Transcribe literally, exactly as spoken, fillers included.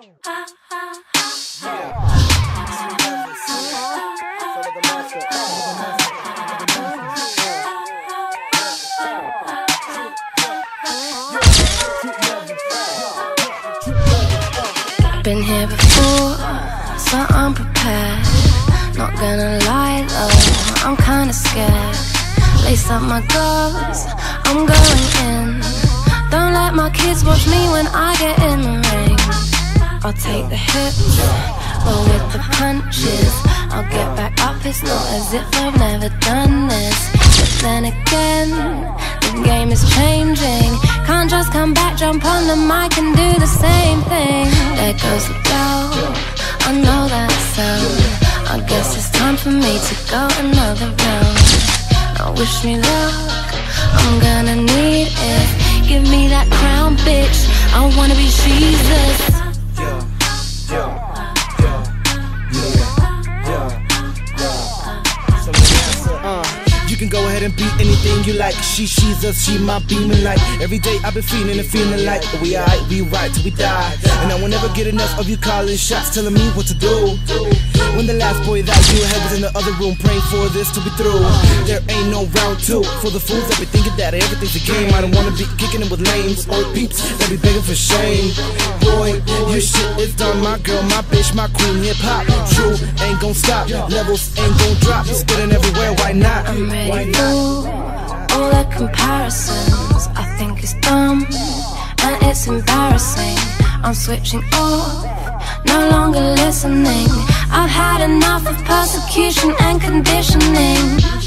Been here before, so unprepared. Not gonna lie though, I'm kinda scared. Lace up my gloves, I'm going in. Don't let my kids watch me when I get in the ring. I'll take the hits, roll with the punches. I'll get back up, it's not as if I've never done this. But then again, the game is changing. Can't just come back, jump on the mic and do the same thing. There goes the bell, I know that sound. I guess it's time for me to go another round. Now wish me luck, I'm gonna need it. Give me that crown, bitch, I wanna be Jesus. Yeah, yeah, yeah, yeah, yeah. So uh, you can go ahead and be anything you like. She, she's us, she my beaming light. Every day I've been feeling and feeling like we alright, we right till we die. And I will never get enough of you calling shots, telling me what to do. When the last boy that you had was in the other room praying for this to be through. There ain't no round two for the fools that be thinking that everything's a game. I don't wanna be kicking it with lames or peeps that be begging for shame. Boy, your shit is done, my girl, my bitch, my queen, hip hop. True, ain't gon' stop, levels ain't gon' drop. It's getting everywhere, why not? I'm ready for all the comparisons. I think it's dumb and it's embarrassing. I'm switching off, no longer listening. I've had enough of persecution and conditioning.